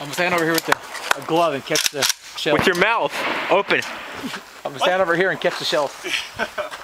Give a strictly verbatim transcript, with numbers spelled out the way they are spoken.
I'm gonna stand over here with the a glove and catch the shell. With your mouth open. I'm gonna stand over here and catch the shell.